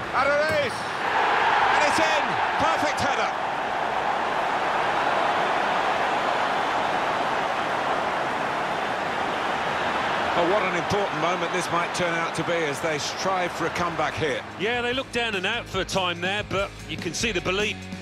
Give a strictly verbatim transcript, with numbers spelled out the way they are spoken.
And it is! And it's in! Perfect header! Oh, what an important moment this might turn out to be as they strive for a comeback here. Yeah, they look down and out for a time there, but you can see the belief.